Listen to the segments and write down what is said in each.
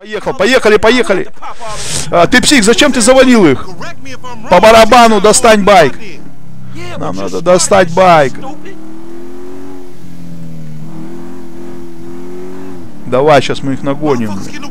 Поехали. Ты псих, зачем ты завалил их? По барабану достань байк. Нам надо достать байк. Давай, сейчас мы их нагоним.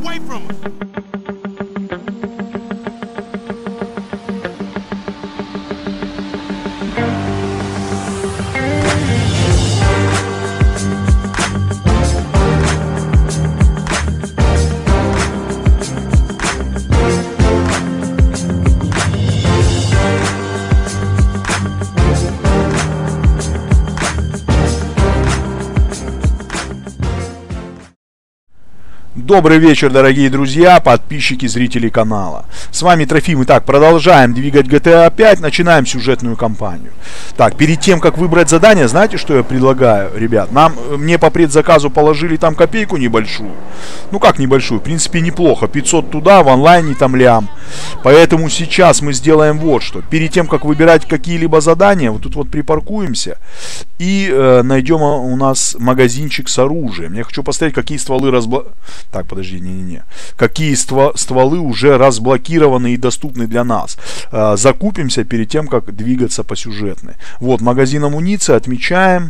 Добрый вечер, дорогие друзья, подписчики, зрители канала. С вами Трофим. Итак, продолжаем двигать GTA 5, начинаем сюжетную кампанию. Так, перед тем, как выбрать задание, знаете, что я предлагаю, ребят? Мне по предзаказу положили там копейку небольшую. Ну как небольшую, в принципе неплохо. 500 туда, в онлайне там лям. Поэтому сейчас мы сделаем вот что. Перед тем, как выбирать какие-либо задания, вот тут вот припаркуемся и найдем у нас магазинчик с оружием. Я хочу посмотреть, какие стволы Так, подожди, не-не-не. Какие стволы уже разблокированы и доступны для нас. Закупимся перед тем, как двигаться по сюжетной. Вот, магазин амуниции отмечаем.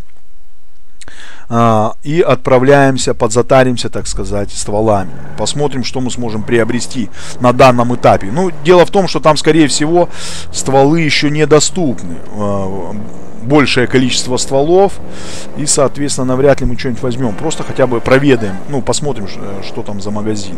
И отправляемся, подзатаримся, так сказать, стволами. Посмотрим, что мы сможем приобрести на данном этапе. Ну, дело в том, что там, скорее всего, стволы еще недоступны. Большее количество стволов. И, соответственно, навряд ли мы что-нибудь возьмем. Просто хотя бы проведаем. Ну, посмотрим, что там за магазин.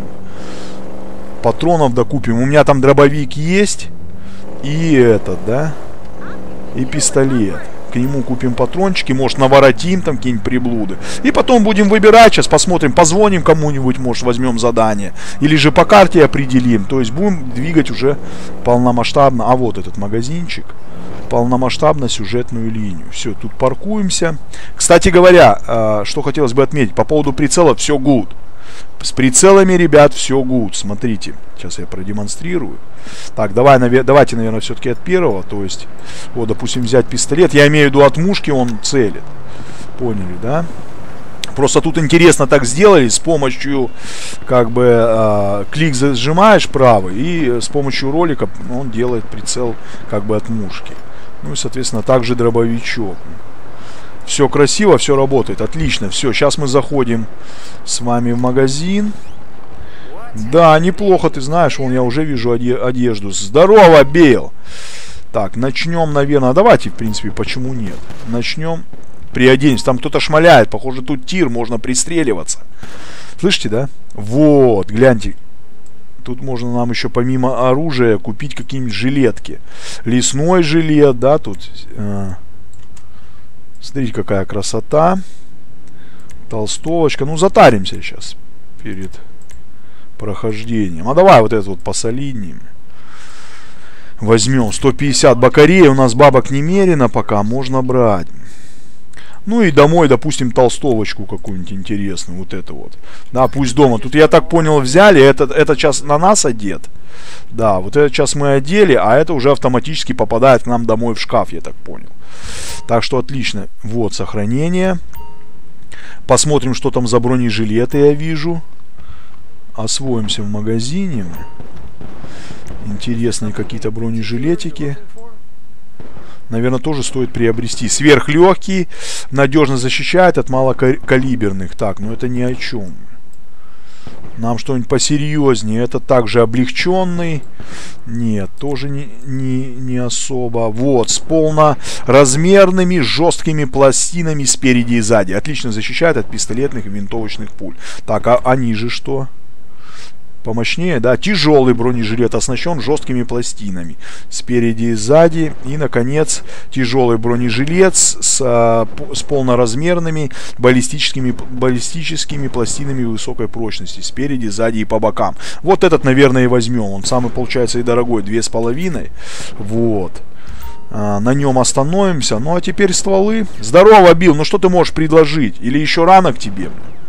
Патронов докупим. У меня там дробовик есть. И этот, да. И пистолет. К нему купим патрончики. Может, наворотим там какие-нибудь приблуды. И потом будем выбирать. Сейчас посмотрим. Позвоним кому-нибудь. Может, возьмем задание. Или же по карте определим. То есть будем двигать уже полномасштабно. А вот этот магазинчик. Полномасштабно сюжетную линию. Все, тут паркуемся. Кстати говоря, что хотелось бы отметить. По поводу прицелов все good. С прицелами, ребят, все good. Смотрите. Сейчас я продемонстрирую. Так, давайте, наверное, все-таки от первого. То есть, вот, допустим, взять пистолет. Я имею в виду от мушки он целит. Поняли, да? Просто тут интересно так сделали. С помощью, как бы, клик зажимаешь правый. И с помощью ролика он делает прицел, как бы, от мушки. Ну и, соответственно, также дробовичок. Все красиво, все работает. Отлично. Все, сейчас мы заходим с вами в магазин. Да, неплохо, ты знаешь. Вон я уже вижу одежду. Здорово, Бейл. Так, начнем, наверное. Давайте, в принципе, почему нет. Начнем. Приоденемся. Там кто-то шмаляет. Похоже, тут тир. Можно пристреливаться. Слышите, да? Вот, гляньте. Тут можно нам еще помимо оружия купить какие-нибудь жилетки. Лесной жилет, да, тут. Смотрите, какая красота. Толстовочка. Ну, затаримся сейчас перед прохождением. А давай вот этот вот посолиднее. Возьмем 150 бакарей. У нас бабок немерено пока. Можно брать. Ну и домой, допустим, толстовочку какую-нибудь интересную. Вот это вот. Да, пусть дома. Тут, я так понял, взяли. Это сейчас на нас одет. Да, вот этот сейчас мы одели. А это уже автоматически попадает к нам домой в шкаф, я так понял. Так что отлично. Вот, сохранение. Посмотрим, что там за бронежилеты я вижу. Освоимся в магазине. Интересные какие-то бронежилетики. Наверное, тоже стоит приобрести. Сверхлегкий, надежно защищает от малокалиберных. Так, ну это ни о чем. Нам что-нибудь посерьезнее. Это также облегченный. Нет, тоже не особо. Вот, с полноразмерными жесткими пластинами спереди и сзади. Отлично защищает от пистолетных и винтовочных пуль. Так, а они же что? Помощнее, да, тяжелый бронежилет оснащен жесткими пластинами спереди и сзади. И, наконец, тяжелый бронежилет с полноразмерными баллистическими пластинами высокой прочности спереди, сзади и по бокам. Вот этот, наверное, и возьмем. Он самый, получается, и дорогой, 2,5. Вот. На нем остановимся. Ну, а теперь стволы. Здорово, Билл, ну что ты можешь предложить? Или еще рано к тебе?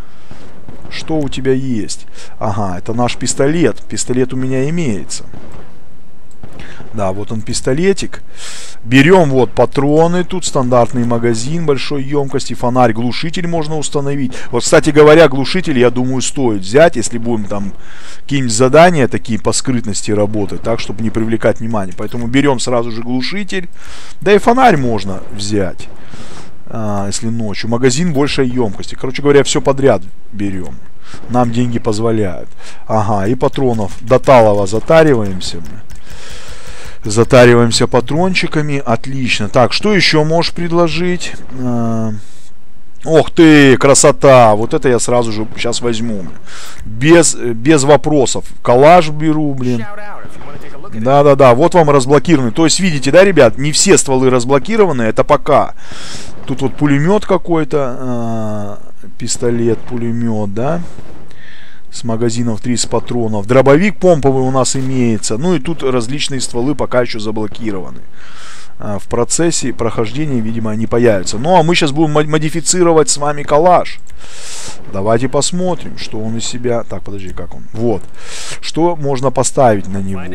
Что у тебя есть? Ага, это наш пистолет. Пистолет у меня имеется. Да, вот он пистолетик. Берем вот патроны. Тут стандартный магазин большой емкости. Фонарь, глушитель можно установить. Вот, кстати говоря, глушитель, я думаю, стоит взять, если будем там какие-нибудь задания такие по скрытности работать, так, чтобы не привлекать внимание. Поэтому берем сразу же глушитель. Да и фонарь можно взять, если ночью. Магазин большей емкости. Короче говоря, все подряд берем. Нам деньги позволяют. Ага, и патронов до талого затариваемся. Затариваемся патрончиками. Отлично. Так, что еще можешь предложить? Ох ты, красота. Вот это я сразу же сейчас возьму. Без вопросов. Калаш беру, блин. Да-да-да, вот вам разблокированный. То есть, видите, да, ребят, не все стволы разблокированы. Это пока. Тут вот пулемет какой-то. Пистолет, пулемет, да. С магазинов 30 патронов. Дробовик помповый у нас имеется. Ну и тут различные стволы пока еще заблокированы. В процессе прохождения, видимо, они появятся. Ну а мы сейчас будем модифицировать с вами калаш. Давайте посмотрим, что он из себя... Так, подожди, как он? Вот. Что можно поставить на него?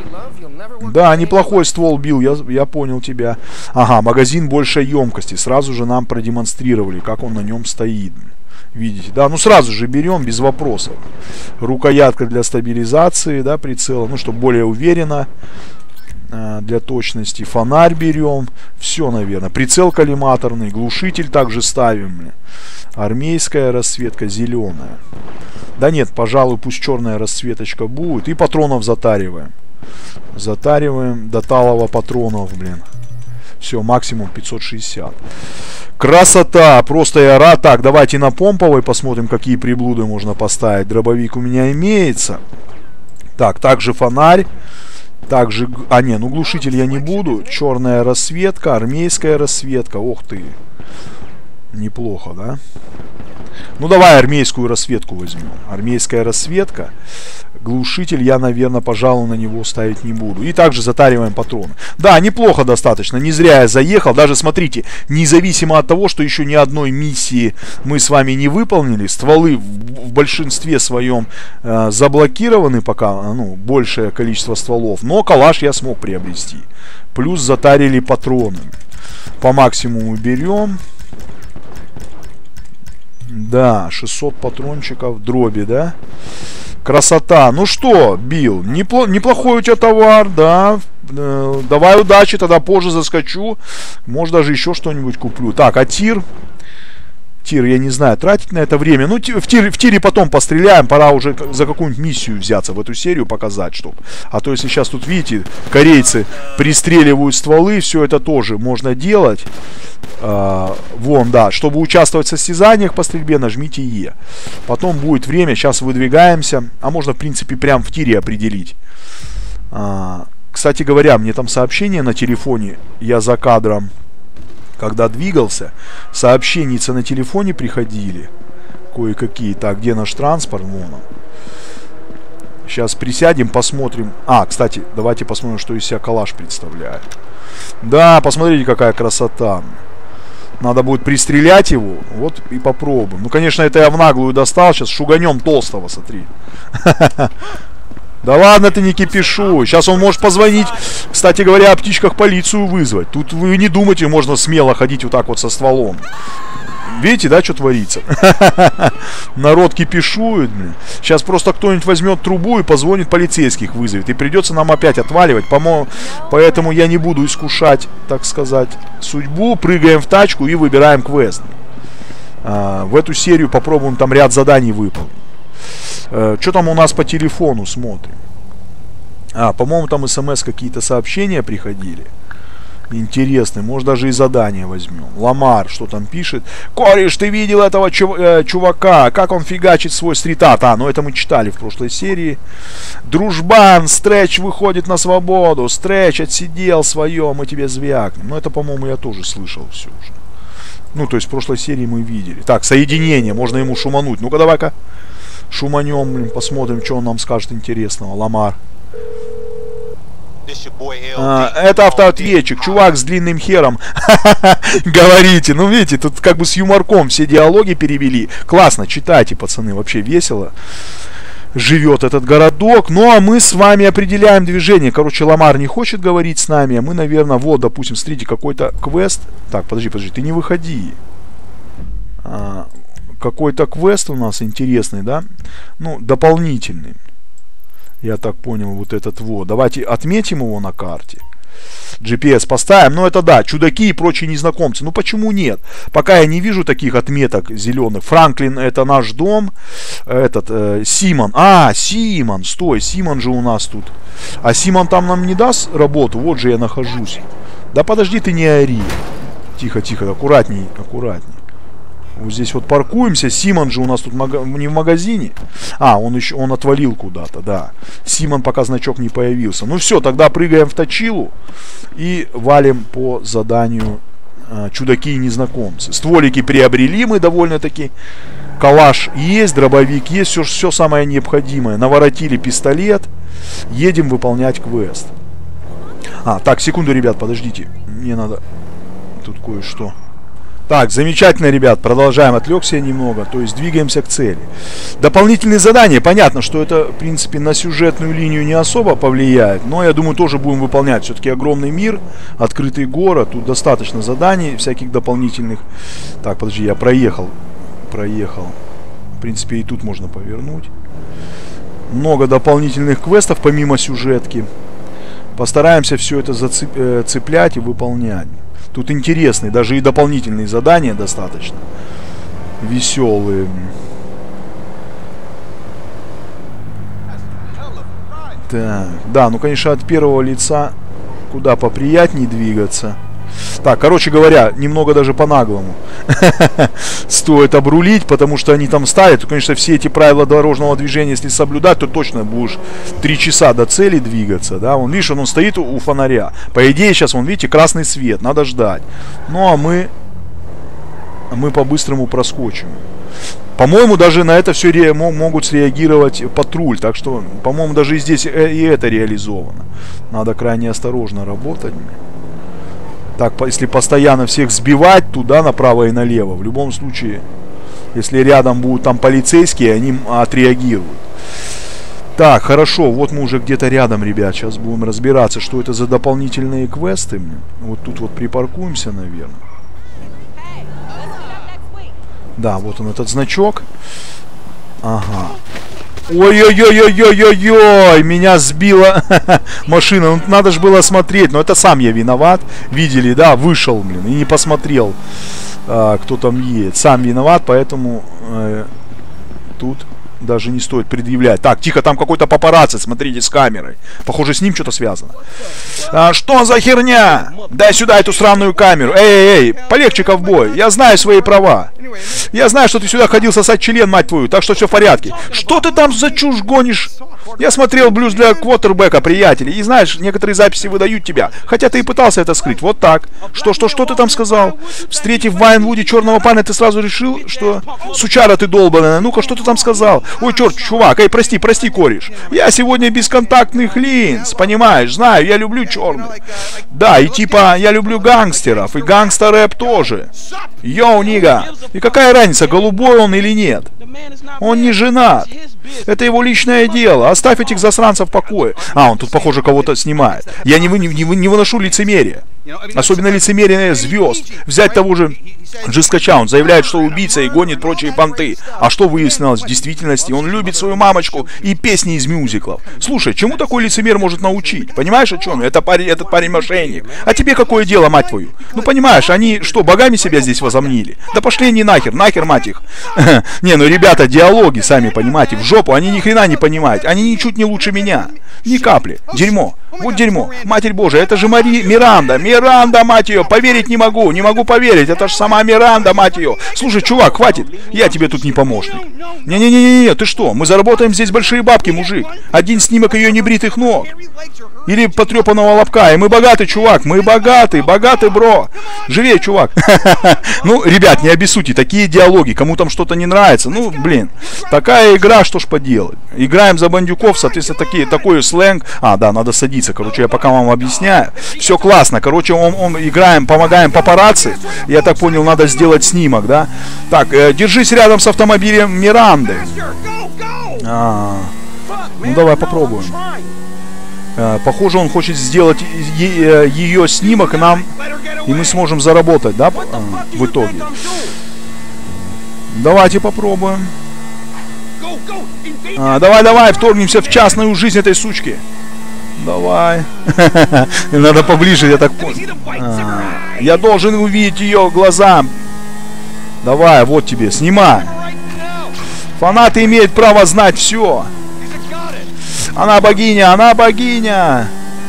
Да, неплохой ствол, Билл, я понял тебя. Ага, магазин большей емкости. Сразу же нам продемонстрировали, как он на нем стоит. Видите, да, ну сразу же берем, без вопросов. Рукоятка для стабилизации, да, прицела, ну, чтобы более уверенно. Для точности. Фонарь берем. Все, наверное. Прицел коллиматорный. Глушитель также ставим. Армейская расцветка зеленая. Да нет, пожалуй, пусть черная расцветочка будет. И патронов затариваем. Затариваем до талого патронов, блин. Все, максимум 560. Красота. Просто я рад. Так, давайте на помповой посмотрим, какие приблуды можно поставить. Дробовик у меня имеется. Так, также фонарь. Также, ну глушитель я не буду. Черная расцветка, армейская расцветка. Ох ты. Неплохо, да? Ну давай армейскую расцветку возьмем. Армейская расцветка. Глушитель я, наверное, пожалуй, на него ставить не буду. И также затариваем патроны. Да, неплохо достаточно. Не зря я заехал. Даже, смотрите, независимо от того, что еще ни одной миссии мы с вами не выполнили. Стволы в большинстве своем заблокированы пока. Ну, большее количество стволов. Но калаш я смог приобрести. Плюс затарили патроны. По максимуму берем. Да, 600 патрончиков дроби, да? Красота. Ну что, Билл, неплохой у тебя товар, да. Давай удачи, тогда позже заскочу. Может, даже еще что-нибудь куплю. Так, а тир? Тир, я не знаю, тратить на это время. Ну, в тире потом постреляем. Пора уже за какую-нибудь миссию взяться в эту серию, показать, чтобы. А то, если сейчас тут, видите, корейцы пристреливают стволы, все это тоже можно делать. Вон, да. Чтобы участвовать в состязаниях по стрельбе, нажмите Е. Потом будет время, сейчас выдвигаемся. А можно, в принципе, прям в тире определить. Кстати говоря, мне там сообщение на телефоне, я за кадром, когда двигался, сообщения на телефоне приходили. Кое-какие. Так, где наш транспорт? Вон он. Сейчас присядем, посмотрим. Кстати, давайте посмотрим, что из себя калаш представляет. Да, посмотрите, какая красота. Надо будет пристрелять его. Вот и попробуем. Ну, конечно, это я в наглую достал. Сейчас шуганем толстого, смотри. Да ладно, ты не кипишуй. Сейчас он может позвонить, кстати говоря, о птичках полицию вызвать. Тут вы не думайте, можно смело ходить вот так вот со стволом. Видите, да, что творится? Народ кипишует. Сейчас просто кто-нибудь возьмет трубу и позвонит, полицейских вызовет. И придется нам опять отваливать. Поэтому я не буду искушать, так сказать, судьбу. Прыгаем в тачку и выбираем квест. В эту серию попробуем там ряд заданий выполнить. Что там у нас по телефону смотрим? По-моему, там смс какие-то сообщения приходили. Интересные. Может, даже и задание возьмем. Ламар, что там пишет? Кореш, ты видел этого чувака? Как он фигачит свой стритат? Ну это мы читали в прошлой серии. Дружбан, Стрэч выходит на свободу. Стрэч отсидел свое, мы тебе звякнем. Ну это, по-моему, я тоже слышал все уже. Ну, то есть в прошлой серии мы видели. Так, соединение. Можно ему шумануть. Ну-ка, давай-ка. Шуманем, блин, посмотрим, что он нам скажет интересного. Ламар. Это автоответчик, чувак с длинным хером. Говорите, ну видите, тут как бы с юморком все диалоги перевели. Классно, читайте, пацаны, вообще весело. живет этот городок. Ну, а мы с вами определяем движение. Короче, Ламар не хочет говорить с нами, а мы, наверное, вот, допустим, смотрите, какой-то квест. Так, подожди, ты не выходи. Какой-то квест у нас интересный, да? Ну, дополнительный. Я так понял, вот этот вот. Давайте отметим его на карте. GPS поставим. Ну, это да, чудаки и прочие незнакомцы. Ну, почему нет? Пока я не вижу таких отметок зеленых. Франклин — это наш дом. Этот, Симон. Симон. Стой, Симон же у нас тут. А Симон там нам не даст работу? Вот же я нахожусь. Да подожди, ты не ори. Тихо, тихо, аккуратней, аккуратней. Вот здесь вот паркуемся. Симон же у нас тут не в магазине. Он отвалил куда-то, да. Симон пока значок не появился. Ну все, тогда прыгаем в точилу и валим по заданию чудаки и незнакомцы. Стволики приобрели мы довольно-таки. Калаш есть, дробовик есть, все самое необходимое. Наворотили пистолет. Едем выполнять квест. Так, секунду, ребят, подождите. Мне надо тут кое-что. Так, замечательно, ребят, продолжаем. Отвлекся немного, то есть двигаемся к цели. Дополнительные задания, понятно, что это, в принципе, на сюжетную линию не особо повлияет, но я думаю, тоже будем выполнять. Все-таки огромный мир, открытый город, тут достаточно заданий, всяких дополнительных. Так, подожди, я проехал. В принципе, и тут можно повернуть. Много дополнительных квестов, помимо сюжетки. Постараемся все это цеплять и выполнять. Тут интересные, даже и дополнительные задания достаточно веселые. Так, да, ну конечно от первого лица куда поприятнее двигаться. Так, короче говоря, немного даже по-наглому стоит обрулить, потому что они там ставят. Конечно, все эти правила дорожного движения, если соблюдать, то точно будешь 3 часа до цели двигаться, да. Вон, видишь, он стоит у фонаря. По идее, сейчас, вон, видите, красный свет, надо ждать. Ну, а мы по-быстрому проскочим. По-моему, даже на это все могут среагировать патруль. Так что, по-моему, даже здесь и это реализовано. Надо крайне осторожно работать. Так, если постоянно всех сбивать туда, направо и налево, в любом случае, если рядом будут там полицейские, они отреагируют. Так, хорошо, вот мы уже где-то рядом, ребят. Сейчас будем разбираться, что это за дополнительные квесты. Вот тут вот припаркуемся, наверное. Да, вот он, этот значок. Ага. Ой-ой-ой-ой-ой-ой-ой, меня сбила машина. Ну, надо же было смотреть, но это сам я виноват. Видели, да, вышел, блин, и не посмотрел, кто там едет. Сам виноват, поэтому тут даже не стоит предъявлять. Так, тихо, там какой-то папарацци, смотрите, с камерой. Похоже, с ним что-то связано. Что за херня? Дай сюда эту сраную камеру. Эй, полегче, ковбой. Я знаю свои права. Я знаю, что ты сюда ходил сосать член, мать твою, так что все в порядке. Что ты там за чушь гонишь? Я смотрел блюз для квотербека, приятелей, и знаешь, некоторые записи выдают тебя. Хотя ты и пытался это скрыть. Вот так. Что ты там сказал? Встретив в Вайнвуде черного парня, ты сразу решил, что... Сучара ты долбаная. Ну-ка, что ты там сказал? Ой, черт, чувак, прости, кореш. Я сегодня без контактных линз, понимаешь? Знаю, я люблю черных. Да, и типа, я люблю гангстеров, и гангстер-рэп тоже. Йоу, нига. И какая разница, голубой он или нет? Он не женат. Это его личное дело. Оставь этих засранцев в покое. Он тут, похоже, кого-то снимает. Я не выношу лицемерия. Особенно лицемерие звезд. Взять того же Джискача. Он заявляет, что убийца и гонит прочие понты. А что выяснилось в действительности? Он любит свою мамочку и песни из мюзиклов. Слушай, чему такой лицемер может научить? Понимаешь, о чем? Этот парень мошенник. А тебе какое дело, мать твою? Ну, понимаешь, они что, богами себя здесь возомнили? Да пошли они нахер, мать их. Не, ну, ребята, диалоги, сами понимаете, в жопу. Они ни хрена не понимают. Они ничуть не лучше меня. Ни капли. Дерьмо. Вот дерьмо. Матерь Божия, это же Миранда. Миранда, мать ее. Поверить не могу. Не могу поверить. Это же сама Миранда, мать ее. Слушай, чувак, хватит. Я тебе тут не помощник. Не-не-не-не, ты что? Мы заработаем здесь большие бабки, мужик. Один снимок ее небритых ног. Или потрепанного лобка. И мы богаты, чувак. Мы богаты, бро. Живее, чувак. Ну, ребят, не обессудьте. Такие диалоги. Кому там что-то не нравится. Ну, блин. Такая игра, что ж поделать. Играем за бандюков, соответственно, такой сленг. Да, надо садиться. Короче, я пока вам объясняю. Все классно. Короче, играем, помогаем папарацци. Я так понял, надо сделать снимок, да? Так, держись рядом с автомобилем Миранды. Ну давай попробуем. Похоже, он хочет сделать ее снимок, и мы сможем заработать, да, в итоге. Давайте попробуем. Давай, вторгнемся в частную жизнь этой сучки. Давай. Надо поближе, я так понял. Я должен увидеть ее глаза. Давай, вот тебе, снимай. Фанаты имеют право знать все. Она богиня, она богиня.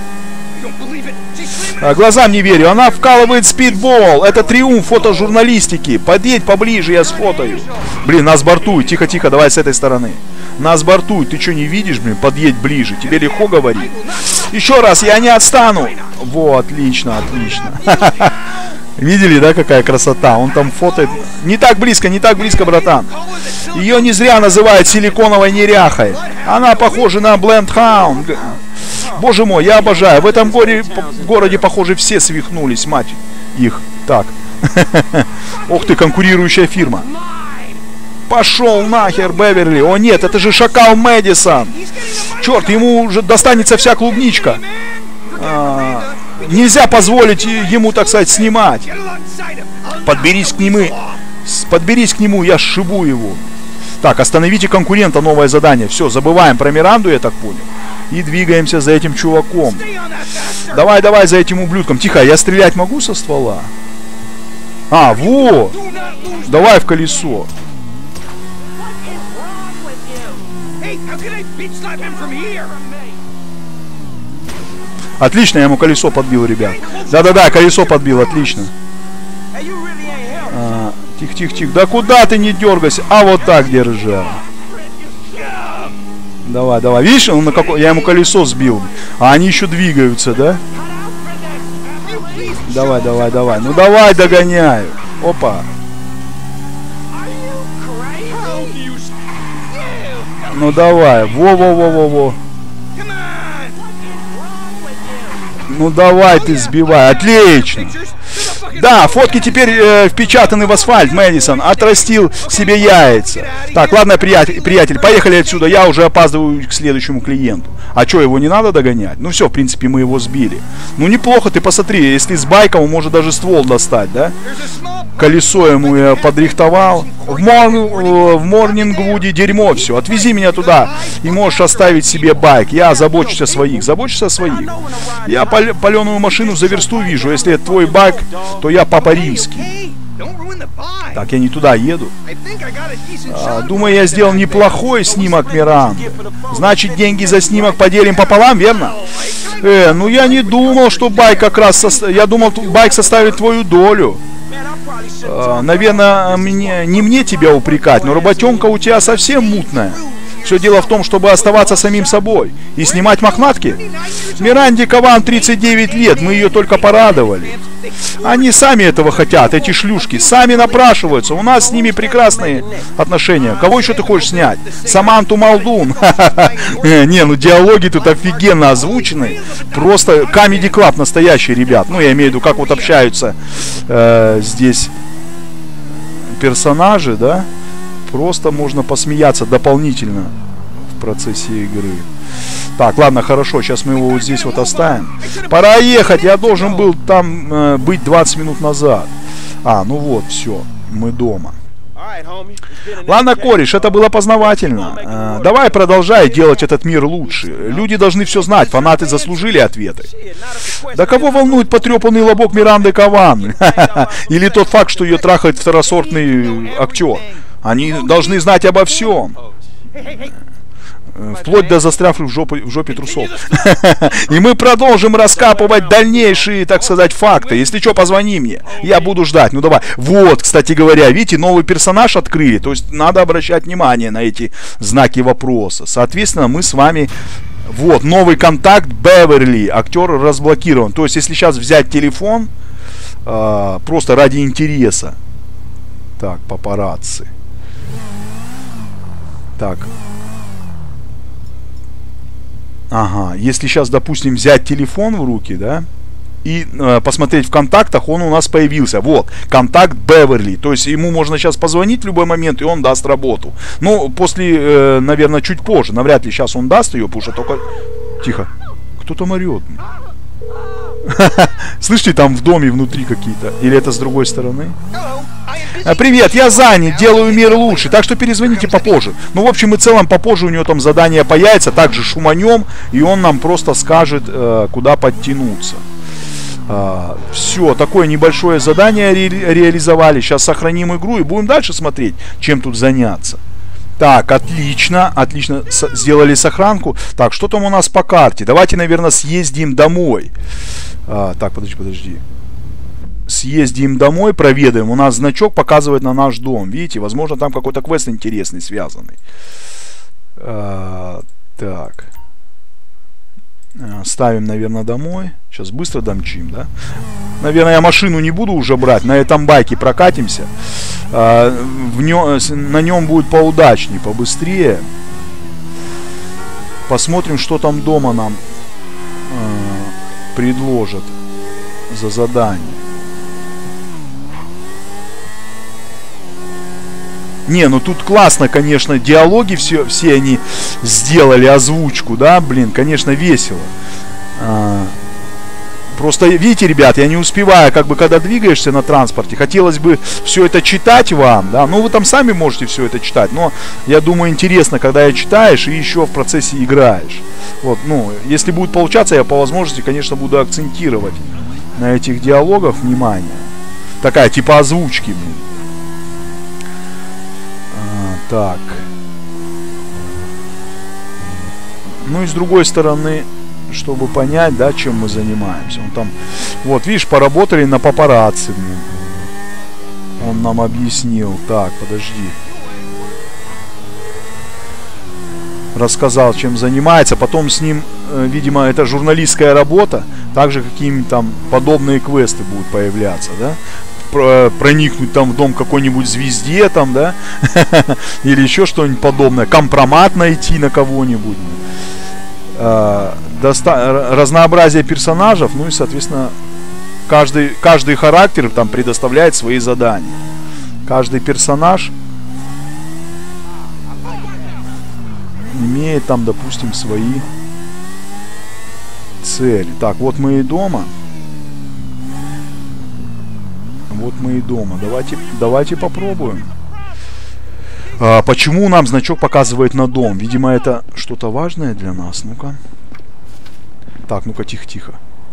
Глазам не верю, она вкалывает спидбол. Это триумф фотожурналистики. Подъедь поближе, я сфотаю. Блин, нас бортуют, тихо, давай с этой стороны. Нас бортуют, ты что не видишь, блин, подъедь ближе. Тебе легко говорить. Еще раз, я не отстану. Вот, отлично. Видели, да, какая красота? Он там фотоет. Не так близко, братан. Ее не зря называют силиконовой неряхой. Она похожа на Блендхаунд. Боже мой, я обожаю. В этом городе, похоже, все свихнулись, мать их. Так. Ох ты, конкурирующая фирма. Пошел нахер, Беверли. О нет, это же шакал Мэдисон. Черт, ему уже достанется вся клубничка. Нельзя позволить ему, так сказать, снимать. Подберись к нему, я сшибу его. Так, остановите конкурента, новое задание. Все, забываем про Миранду, я так понял. И двигаемся за этим чуваком. Давай за этим ублюдком. Тихо, я стрелять могу со ствола? Вот. Давай в колесо. Отлично, я ему колесо подбил, ребят. Да, колесо подбил, отлично. Тихо. Да куда ты не дергайся? Вот так держи. Давай. Видишь, я ему колесо сбил. А они еще двигаются, да? Давай. Ну давай, догоняю. Опа. Ну давай. Во. Ну давай ты сбивай. Отлично. Да, фотки теперь впечатаны в асфальт, Мэдисон. Отрастил себе яйца. Так, ладно, приятель, поехали отсюда. Я уже опаздываю к следующему клиенту. А что, его не надо догонять? Ну все, в принципе, мы его сбили. Ну неплохо, ты посмотри. Если с байком, он может даже ствол достать, да? Колесо ему я подрихтовал. В Морнингвуде дерьмо все. Отвези меня туда. И можешь оставить себе байк. Я забочусь о своих. Заботишься о своих. Я паленую машину за версту вижу. Если это твой байк, то я Папа Римский. Так, я не туда еду. Думаю, я сделал неплохой снимок Миранды. Значит, деньги за снимок поделим пополам, верно? Ну я не думал, что байк как раз... Я думал, байк составит твою долю. Наверное, не мне тебя упрекать, но работенка у тебя совсем мутная. Все дело в том, чтобы оставаться самим собой и снимать мохнатки. Миранде Каван 39 лет, мы ее только порадовали. Они сами этого хотят, эти шлюшки, сами напрашиваются. У нас с ними прекрасные отношения. Кого еще ты хочешь снять? Саманту Малдун. Не, ну диалоги тут офигенно озвучены. Просто Comedy Club настоящий, ребят. Ну, я имею в виду, как вот общаются здесь персонажи, да? Просто можно посмеяться дополнительно в процессе игры. Так, ладно, хорошо, сейчас мы его вот здесь вот оставим. Пора ехать, я должен был там быть 20 минут назад. Ну вот, все, мы дома. Ладно, кореш, это было познавательно. Давай продолжай делать этот мир лучше. Люди должны все знать, фанаты заслужили ответы. Да кого волнует потрепанный лобок Миранды Каван? Или тот факт, что ее трахает второсортный актер? Они должны знать обо всем. Вплоть до застрявших в жопе трусов. И мы продолжим раскапывать дальнейшие, так сказать, факты. Если что, позвони мне. Я буду ждать. Ну давай. Вот, кстати говоря, видите, новый персонаж открыли. То есть надо обращать внимание на эти знаки вопроса. Соответственно, мы с вами... Вот, новый контакт Беверли. Актер разблокирован. То есть, если сейчас взять телефон, просто ради интереса. Так, папарацци. Так. Ага, если сейчас, допустим, взять телефон в руки, да? и посмотреть в контактах, он у нас появился. Вот, контакт Беверли. То есть ему можно сейчас позвонить в любой момент, и он даст работу. Ну, после, наверное, чуть позже. Навряд ли сейчас он даст ее, потому что только... Тихо. Кто там орет? Слышите, там в доме внутри какие-то. Или это с другой стороны? Привет, я занят, делаю мир лучше, так что перезвоните попозже. Ну, в общем и целом, попозже у него там задание появится, также шуманем, и он нам просто скажет, куда подтянуться. Все, такое небольшое задание реализовали. Сейчас сохраним игру и будем дальше смотреть, чем тут заняться. Так, отлично, отлично, сделали сохранку. Так, что там у нас по карте? Давайте, наверное, съездим домой. Так, подожди. Съездим домой, проведаем. У нас значок показывает на наш дом. Видите, возможно, там какой-то квест интересный, связанный. Так. Ставим, наверное, домой. Сейчас быстро домчим, да? Наверное, я машину не буду уже брать. На этом байке прокатимся. На нем будет поудачнее, побыстрее. Посмотрим, что там дома нам предложат за задание. Не, ну тут классно, конечно, диалоги все они сделали, озвучку, да, блин, конечно, весело. Просто, видите, ребят, я не успеваю, как бы, когда двигаешься на транспорте, хотелось бы все это читать вам, да, ну вы там сами можете все это читать, но я думаю, интересно, когда читаешь и еще в процессе играешь. Вот, ну, если будет получаться, я по возможности, конечно, буду акцентировать на этих диалогах внимание. Такая, типа озвучки, блин. Так. Ну и с другой стороны, чтобы понять, да, чем мы занимаемся. Он там, вот, видишь, поработали на папарацци. Он нам объяснил. Так, подожди. Рассказал, чем занимается. Потом с ним, видимо, это журналистская работа. Также какие-нибудь там подобные квесты будут появляться, да. Проникнуть там в дом какой-нибудь звезде, там, да, или еще что-нибудь подобное, компромат найти на кого-нибудь, разнообразие персонажей, ну и, соответственно, каждый характер там предоставляет свои задания. Каждый персонаж имеет там, допустим, свои цели. Так, вот мы и дома. Вот мы и дома. Давайте попробуем. Почему нам значок показывает на дом? Видимо, это что-то важное для нас. Ну-ка. Так, ну-ка, тихо-тихо.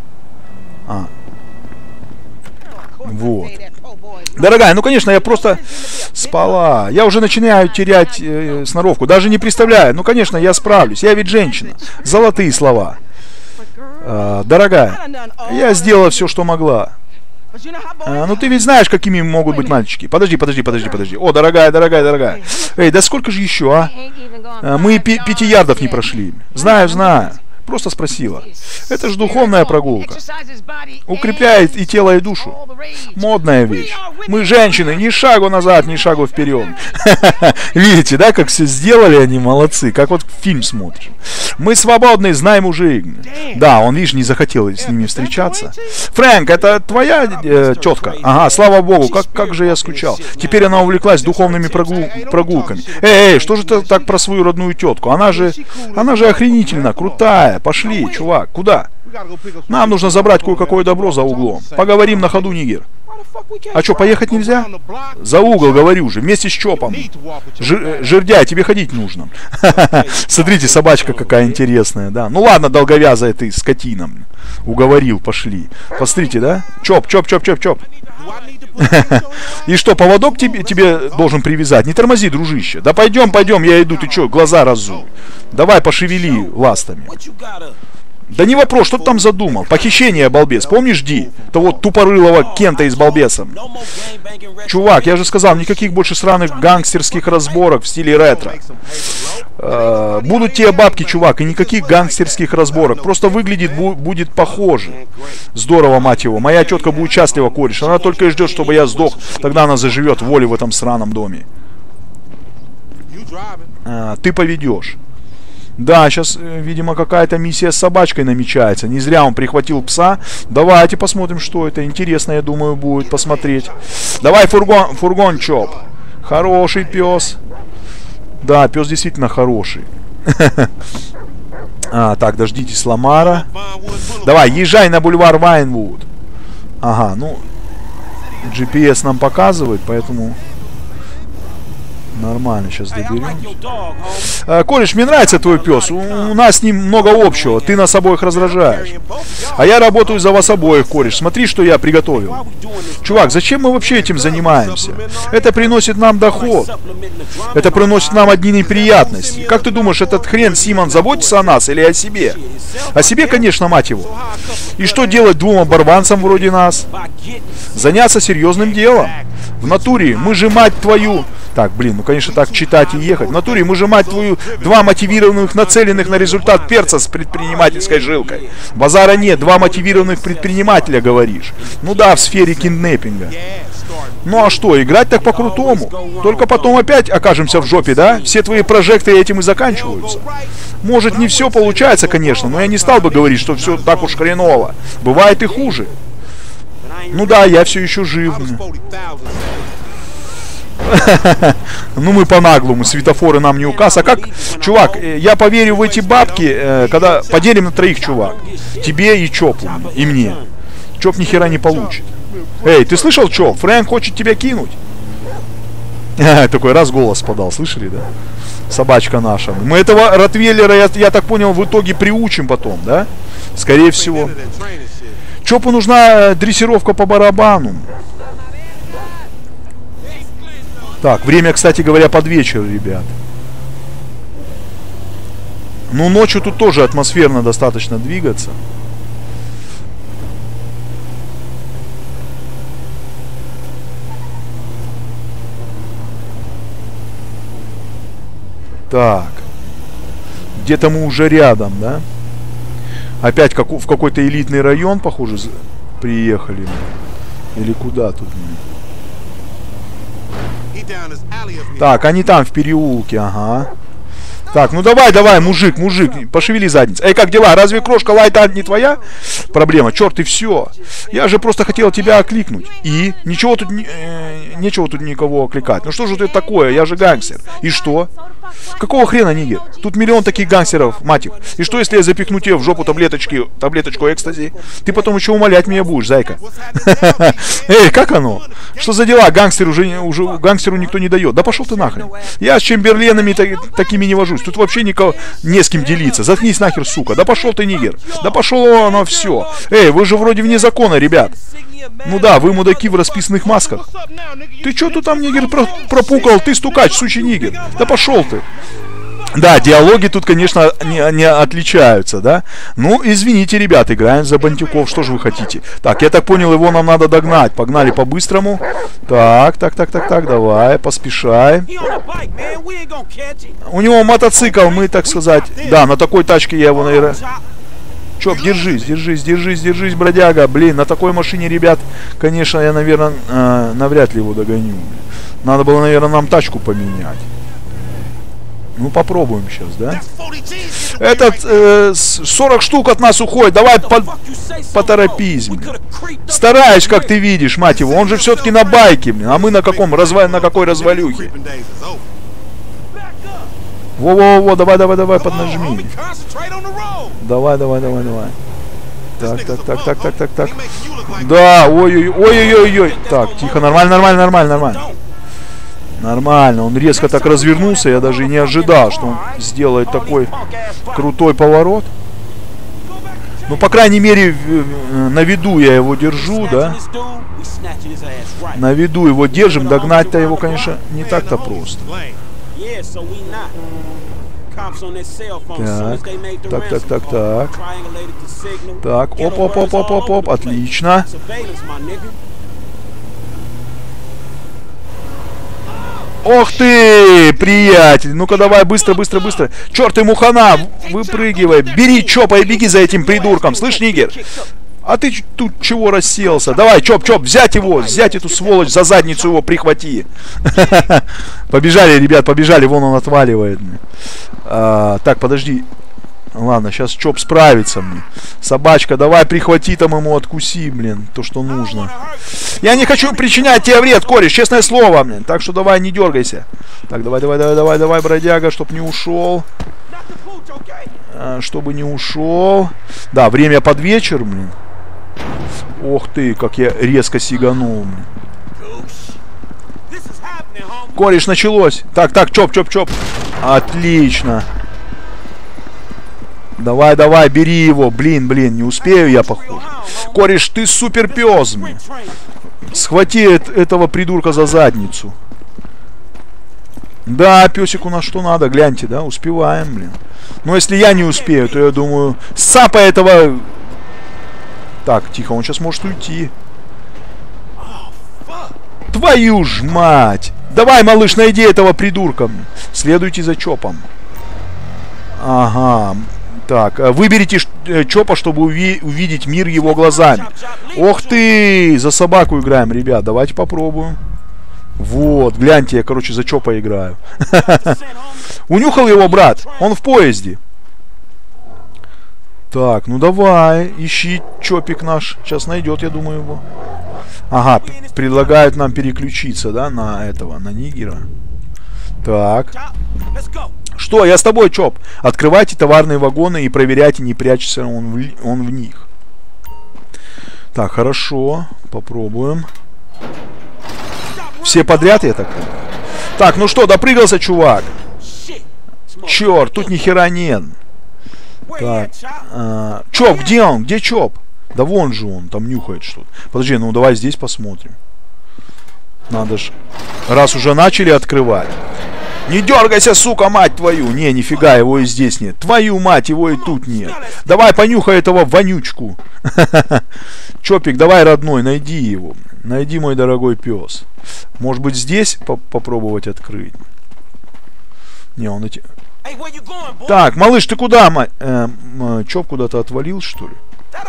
Вот. Дорогая, ну, конечно, я просто спала. Я уже начинаю терять сноровку. Даже не представляю. Ну, конечно, я справлюсь. Я ведь женщина. Золотые слова. Дорогая, я сделала все, что могла. Ну ты ведь знаешь, какими могут быть мальчики. Подожди. О, дорогая. Эй, да сколько же еще, а? Мы 5 ярдов не прошли. Знаю. Просто спросила. Это же духовная прогулка. Укрепляет и тело, и душу. Модная вещь. Мы женщины, ни шагу назад, ни шагу вперед. Видите, да, как все сделали они, молодцы. Как вот фильм смотришь. Мы свободны, знаем мужик. Да, он, видишь, не захотел с ними встречаться. Фрэнк, это твоя тетка? Ага, слава богу, как же я скучал. Теперь она увлеклась духовными прогулками. Эй, что же ты так про свою родную тетку? Она же охренительно, крутая. Пошли, чувак, куда? Нам нужно забрать кое-какое добро за углом. Поговорим на ходу, нигер. А что, поехать нельзя? За угол, говорю же, вместе с Чопом. Жердяй, тебе ходить нужно. Смотрите, собачка какая интересная, да. Ну ладно, долговязая ты, скотина. Уговорил, пошли. Посмотрите, да? Чоп. И что, поводок тебе должен привязать? Не тормози, дружище. Да пойдем, я иду, ты что, глаза разуй. Давай, пошевели ластами. Да не вопрос, что ты там задумал? Похищение, балбес. Помнишь, Ди? Того тупорылого Кента из балбеса. Чувак, я же сказал, никаких больше сраных гангстерских разборок в стиле ретро. Будут те бабки, чувак, и никаких гангстерских разборок. Просто выглядит будет похоже. Здорово, мать его. Моя тетка будет счастлива, кореш. Она только и ждет, чтобы я сдох. Тогда она заживет в воле в этом сраном доме. Ты поведешь. Да, сейчас, видимо, какая-то миссия с собачкой намечается. Не зря он прихватил пса. Давайте посмотрим, что это. Интересно, я думаю, будет посмотреть. Давай фургон, Чоп. Хороший пес. Да, пес действительно хороший. Так, дождитесь Ламара. Давай, езжай на бульвар Вайнвуд. Ага, ну, GPS нам показывает, поэтому... Нормально, сейчас доберем. Кореш, мне нравится твой пес. У нас с ним много общего. Ты нас обоих раздражаешь. А я работаю за вас обоих, кореш. Смотри, что я приготовил. Чувак, зачем мы вообще этим занимаемся? Это приносит нам доход. Это приносит нам одни неприятности. Как ты думаешь, этот хрен Симон заботится о нас или о себе? О себе, конечно, мать его. И что делать двум оборванцам вроде нас? Заняться серьезным делом. В натуре, мы же, мать твою... Так, блин, ну конечно так читать и ехать. В натуре, мы же, мать твою, два мотивированных, нацеленных на результат перца с предпринимательской жилкой. Базара нет, два мотивированных предпринимателя, говоришь. Ну да, в сфере кинднеппинга. Ну а что, играть так по-крутому? Только потом опять окажемся в жопе, да? Все твои прожекты этим и заканчиваются. Может, не все получается, конечно, но я не стал бы говорить, что все так уж хреново. Бывает и хуже. Ну да, я все еще жив. Ну мы по-наглому, светофоры нам не указ. А как, чувак, я поверю в эти бабки, когда поделим на троих, чувак. Тебе и Чопу, и мне. Чоп ни хера не получит. Эй, ты слышал, Чоп? Фрэнк хочет тебя кинуть. Такой раз голос подал, слышали, да? Собачка наша. Мы этого ротвейлера, я так понял, в итоге приучим потом, да? Скорее всего. Чопу нужна дрессировка по барабану. Так, время, кстати говоря, под вечер, ребят. Ну, ночью тут тоже атмосферно достаточно двигаться. Так. Где-то мы уже рядом, да? Опять в какой-то элитный район, похоже, приехали. Или куда тут? Так, они там в переулке, ага. Так, ну давай, мужик, пошевели задницу. Эй, как дела? Разве крошка Лайта не твоя проблема? Черт, и все. Я же просто хотел тебя окликнуть. И? Ничего тут, нечего тут никого окликать. Ну что же это такое? Я же гангстер. И что? Какого хрена, нигер? Тут миллион таких гангстеров, мать их. И что, если я запихну тебе в жопу таблеточку экстази? Ты потом еще умолять меня будешь, зайка. Эй, как оно? Что за дела? Гангстеру никто не дает. Да пошел ты нахрен. Я с чемберленами такими не вожусь. Тут вообще никого не с кем делиться. Заткнись нахер, сука. Да пошел ты, нигер. Да пошел оно все. Эй, вы же вроде вне закона, ребят. Ну да, вы мудаки в расписанных масках. Ты что тут там, нигер, пропукал? Ты стукач, сучий нигер. Да пошел ты. Да, диалоги тут, конечно, не отличаются, да? Ну, извините, ребят, играем за бандюков, что же вы хотите? Так, я так понял, его нам надо догнать. Погнали по-быстрому. Так, давай, поспешай. У него мотоцикл, мы, так сказать... Да, на такой тачке я его, наверное... Чоп, держись, бродяга. Блин, на такой машине, ребят, конечно, я, наверное, навряд ли его догоню. Надо было, наверное, нам тачку поменять. Ну, попробуем сейчас, да? Этот 40 штук от нас уходит. Давай поторопись. Стараюсь, как ты видишь, мать его. Он же все-таки на байке, блин. А мы на какой развалюхе? Во-во-во, давай, поднажми. Давай. Так. Да, ой-ой-ой. Так, тихо, нормально. Нормально, он резко так развернулся, я даже и не ожидал, что он сделает такой крутой поворот. Ну, по крайней мере, на виду я его держу, да? На виду его держим, догнать-то его, конечно, не так-то просто. Так, оп, отлично. Ох ты, приятель. Ну-ка давай, быстро. Черт, ты мухана, выпрыгивай. Бери Чопа и беги за этим придурком. Слышь, нигер? А ты тут чего расселся? Давай, Чоп, взять его, взять эту сволочь, за задницу его прихвати. Побежали, ребят, побежали, вон он отваливает. Так, подожди. Ладно, сейчас Чоп справится мне. Собачка, давай прихвати там ему, откуси, блин, то, что нужно. Я не хочу причинять тебе вред, кореш, честное слово, блин. Так что давай, не дергайся. Так, давай, бродяга, чтоб не ушел. Чтобы не ушел. Да, время под вечер, блин. Ох ты, как я резко сиганул, блин. Кореш, началось. Так, Чоп. Отлично. Давай, бери его. Блин, не успею я, похоже. Кореш, ты супер пес, блин. Схвати этого придурка за задницу. Да, песику на что надо, гляньте, да, успеваем, блин. Но если я не успею, то я думаю, сапа этого... Так, тихо, он сейчас может уйти. Твою ж мать! Давай, малыш, найди этого придурка. Следуйте за Чопом. Ага. Так, выберите Чопа, чтобы увидеть мир его глазами. Ох ты! За собаку играем, ребят. Давайте попробуем. Вот, гляньте, я, короче, за Чопа играю. Унюхал его брат. Он в поезде. Так, ну давай, ищи Чопик наш. Сейчас найдет, я думаю, его. Ага, предлагают нам переключиться, да, на этого, на нигера. Так. Что, я с тобой, Чоп. Открывайте товарные вагоны и проверяйте, не прячется он в них. Так, хорошо. Попробуем. Все подряд, я так понимаю. Так, ну что, допрыгался, чувак. Черт, тут ни хера нет. Так. Чоп, где он? Где Чоп? Да вон же он, там нюхает что-то. Подожди, ну давай здесь посмотрим. Надо ж. Раз уже начали открывать. Не дергайся, сука, мать твою. Не, нифига, его и здесь нет. Твою мать, его и тут нет. Давай понюхай этого вонючку. Чопик, давай, родной, найди его. Найди, мой дорогой пес. Может быть, здесь попробовать открыть? Не, он эти... Так, малыш, ты куда, мать? Чоп куда-то отвалил, что ли?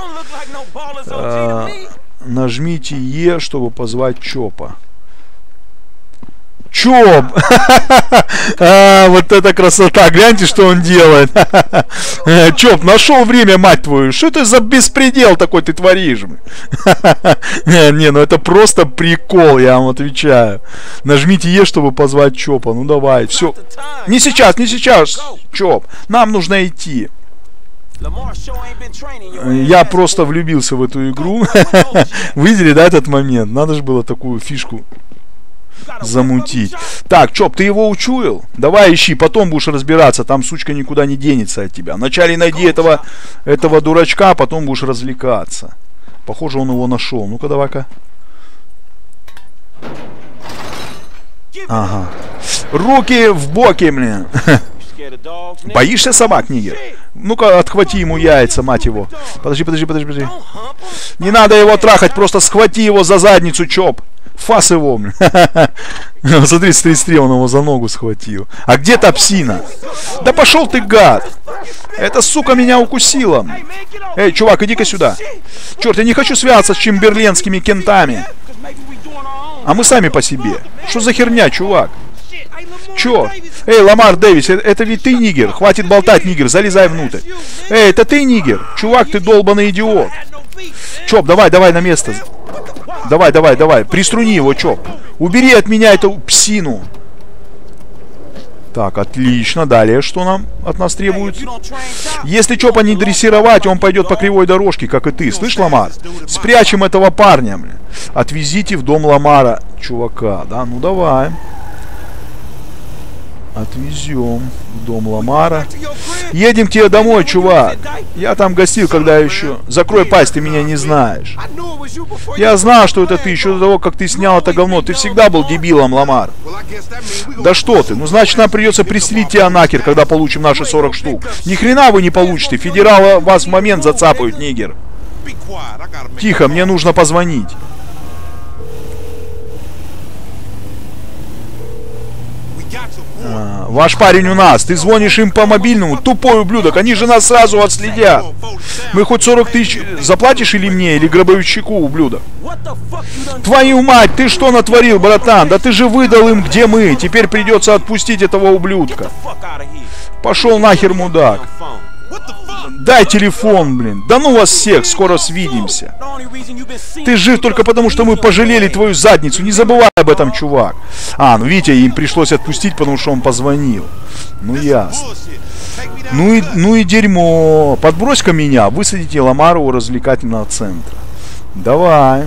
Нажмите Е, чтобы позвать Чопа. Чоп! Вот это красота! Гляньте, что он делает! Чоп, нашел время, мать твою! Что это за беспредел такой ты творишь? Не, ну это просто прикол, я вам отвечаю. Нажмите Е, чтобы позвать Чопа. Ну давай, все. Не сейчас, Чоп. Нам нужно идти. Я просто влюбился в эту игру. Видели, да, этот момент? Надо же было такую фишку замутить. Так, Чоп, ты его учуял? Давай ищи, потом будешь разбираться. Там сучка никуда не денется от тебя. Вначале найди этого дурачка, а потом будешь развлекаться. Похоже, он его нашел. Ну-ка, давай-ка. Ага. Руки в боки, блин. Боишься собак, нигер? Ну-ка, отхвати ему яйца, мать его. Подожди. Не надо его трахать, просто схвати его за задницу, Чоп. Фас его, блин. Смотри, он его за ногу схватил. А где та псина? Да пошел ты, гад. Эта сука меня укусила. Эй, чувак, иди-ка сюда. Черт, я не хочу связаться с чемберленскими кентами. А мы сами по себе. Что за херня, чувак? Черт. Эй, Ламар Дэвис, это ведь ты, нигер? Хватит болтать, нигер, залезай внутрь. Эй, это ты, нигер? Чувак, ты долбаный идиот. Чоп, давай на место. Давай, приструни его, Чоп. Убери от меня эту псину. Так, отлично. Далее, что нам от нас требует? Если Чопа не дрессировать, он пойдет по кривой дорожке, как и ты. Слышь, Ламар? Спрячем этого парня, блин. Отвезите в дом Ламара, чувака, да? Ну, давай. Отвезем в дом Ламара. Едем к тебе домой, чувак. Я там гостил, когда еще... Закрой пасть, ты меня не знаешь. Я знал, что это ты, еще до того, как ты снял это говно. Ты всегда был дебилом, Ламар. Да что ты? Ну, значит, нам придется пристрелить тебя нахер, когда получим наши 40 штук. Ни хрена вы не получите. Федералы вас в момент зацапают, нигер. Тихо, мне нужно позвонить. Ваш парень у нас. Ты звонишь им по мобильному. Тупой ублюдок. Они же нас сразу отследят. Мы хоть 40 тысяч заплатишь или мне, или гробовщику, ублюдок? Твою мать, ты что натворил, братан? Да ты же выдал им, где мы. Теперь придется отпустить этого ублюдка. Пошел нахер, мудак. Дай телефон, блин. Да ну вас всех, скоро свидимся. Ты жив только потому, что мы пожалели твою задницу. Не забывай об этом, чувак. Ну видите, им пришлось отпустить, потому что он позвонил. Ну ясно. Ну и дерьмо. Подбрось-ка меня, высадите Ламару у развлекательного центра. Давай.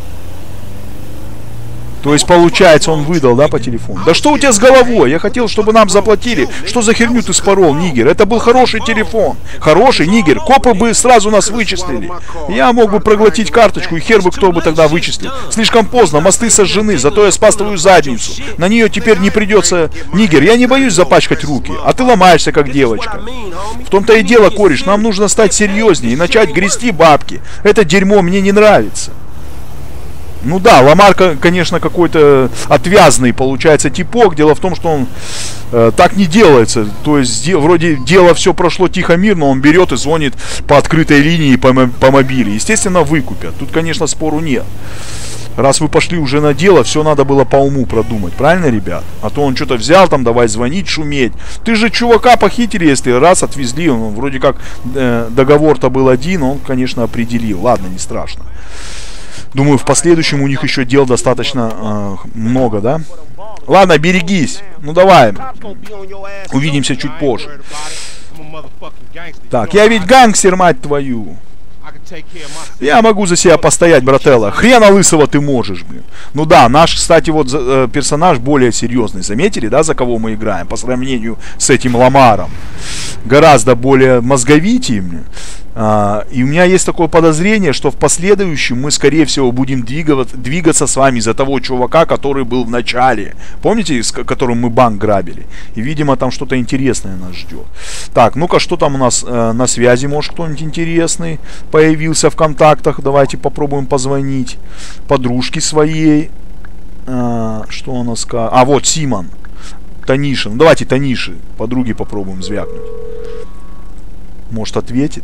То есть, получается, он выдал, да, по телефону? Да что у тебя с головой? Я хотел, чтобы нам заплатили. Что за херню ты спорол, нигер? Это был хороший телефон. Хороший, нигер. Копы бы сразу нас вычислили. Я мог бы проглотить карточку, и хер бы кто бы тогда вычислил. Слишком поздно, мосты сожжены, зато я спас твою задницу. На нее теперь не придется... Нигер, я не боюсь запачкать руки, а ты ломаешься, как девочка. В том-то и дело, кореш, нам нужно стать серьезнее и начать грести бабки. Это дерьмо мне не нравится. Ну да, Ламар, конечно, какой-то отвязный получается типок. Дело в том, что он так не делается. То есть вроде дело все прошло тихо-мирно, он берет и звонит по открытой линии по мобиле. Естественно, выкупят. Тут, конечно, спору нет. Раз вы пошли уже на дело, все надо было по уму продумать. Правильно, ребят? А то он что-то взял там, давай звонить, шуметь. Ты же чувака похитили, если раз отвезли. Он вроде как договор-то был один, он, конечно, определил. Ладно, не страшно. Думаю, в последующем у них еще дел достаточно много, да? Ладно, берегись. Ну давай. Увидимся чуть позже. Так, я ведь гангстер, мать твою. Я могу за себя постоять, брателло. Хрена лысого ты можешь, блин. Ну да, наш, кстати, вот персонаж более серьезный. Заметили, да, за кого мы играем? По сравнению с этим Ламаром. Гораздо более мозговитый, блин. И у меня есть такое подозрение, что в последующем мы, скорее всего, будем двигаться с вами за того чувака, который был в начале. Помните, с которым мы банк грабили? И, видимо, там что-то интересное нас ждет. Так, ну-ка, что там у нас на связи? Может, кто-нибудь интересный появился в контактах? Давайте попробуем позвонить подружке своей. Что она скажет? Вот Симон. Таниша. Ну, давайте Таниши, подруге, попробуем звякнуть. Может, ответит?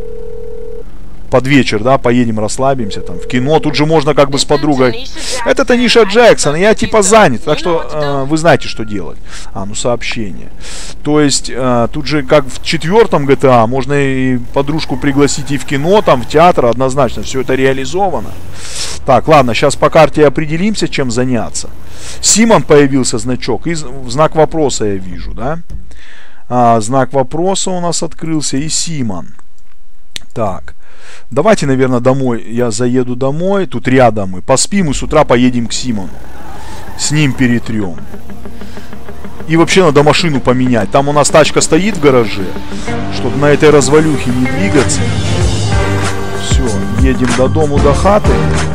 Под вечер, да, поедем, расслабимся там в кино. Тут же можно как бы с подругой. Это Таниша Джексон, я типа занят, так что вы знаете, что делать. Ну сообщение. То есть тут же как в 4-м GTA можно и подружку пригласить и в кино, там в театр, однозначно все это реализовано. Так, ладно, сейчас по карте определимся, чем заняться. Симон появился значок, и знак вопроса я вижу, да. Знак вопроса у нас открылся, и Симон. Так. Давайте, наверное, домой. Я заеду домой. Тут рядом мы. Поспим и с утра поедем к Симону. С ним перетрем. И вообще надо машину поменять. Там у нас тачка стоит в гараже. Чтобы на этой развалюхе не двигаться. Все, едем до дому, до хаты.